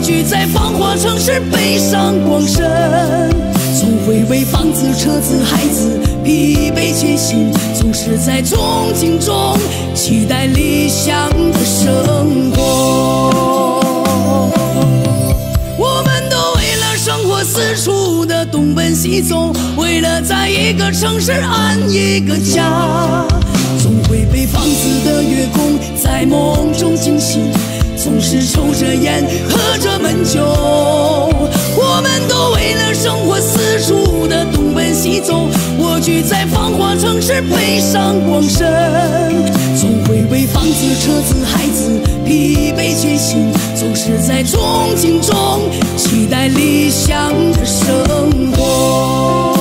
居在繁华城市，悲伤光深。总会为房子、车子、孩子疲惫前行，总是在憧憬中期待理想的生活。我们都为了生活四处的东奔西走，为了在一个城市安一个家。总会被房子的月光在梦中惊醒，总是抽着烟，喝着闷酒。我们都为了生活四处的东奔西走，蜗居在繁华城市，悲伤光深。总会为房子、车子、孩子疲惫前行，总是在憧憬中期待理想的生活。